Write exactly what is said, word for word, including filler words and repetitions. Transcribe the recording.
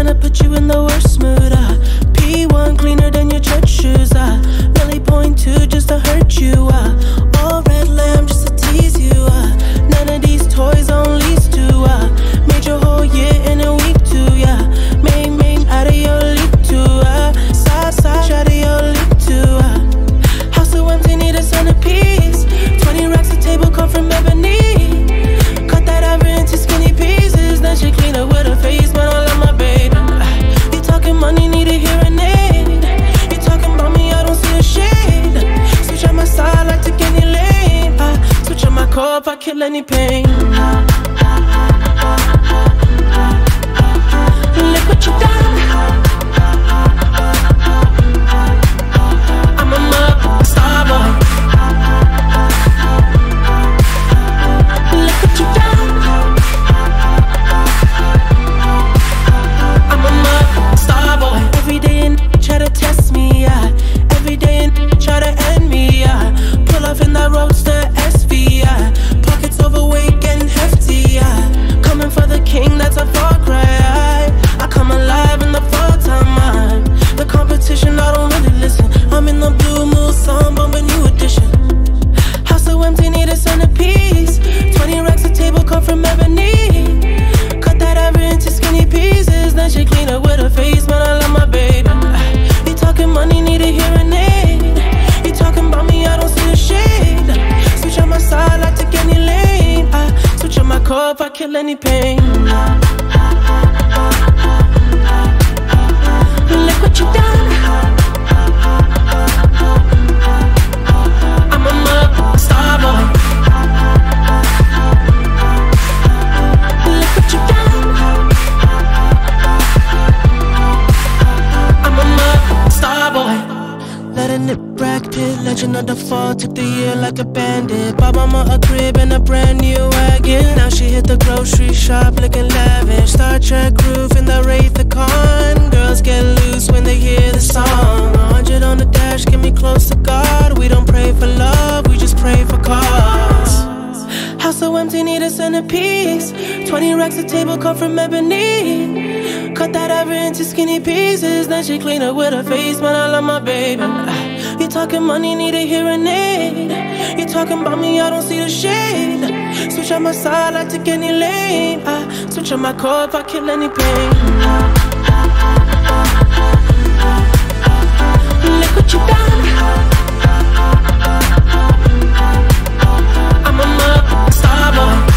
tryna put you in the worst mood. uh. P one cleaner than your church shoes. uh. Milli point two just to hurt you. uh. All red lamb just to tease you. uh. None of these toys on lease too. uh. Made your whole year in a week too. Yeah, main main out of your league too. uh. Side side out of your league too. uh. House so empty, need a centerpiece. Twenty racks a table come from ebony. Cut that ivory into skinny pieces. Then she clean up with her face, but I love my baby. You talking money, need a hearing aid. You talking about me, I don't see a shade. Switch on my side, like take any lane. I switch on my core if I kill any pain. Look what you done. I'm a motherfuckin' starboy. Look what you done. I'm a motherfucking starboy. Every day and try to test me, yeah. Every day and try to end me, yeah. Pull off in that roadster S V, yeah. Pockets overweight, getting hefty, yeah. Coming for the king, that's a far cry. I come alive in the fall time, man. The competition, I don't really listen. I'm in the blue moon, song, bumping new edition. House so empty, need a centerpiece. Twenty racks a table come from ebony. Cut that ivory into skinny pieces. Then she clean up with her face, but I love my baby. You talking money, need a hearing aid. You talking about me, I don't see a shade. Switch on my side, I take any lane. I switch on my core if I kill any pain. Look what you done. I'm a motherfucking starboy. Look what you done. I'm a motherfucking starboy. Letting it bracket, legend of the fall. Took the year like a bandit. Bought mama a crib and a brand new wagon. Now she hit the grocery shop looking lavish. Star Trek roof in the Wraith the Con. Girls get loose when they hear the song. A hundred on the dash, get me close to God. We don't pray for love, we just pray for cause. House so empty, need a centerpiece. Twenty racks a table come from ebony. Cut that ivory into skinny pieces. Then she clean up with her face, but I love my baby. You talking money, need a hearing aid. You talking about me, I don't see the shade. Switch on my side, I take any lane. I switch on my core if I kill any pain. Look what you done. I'm a motherfucking starboy.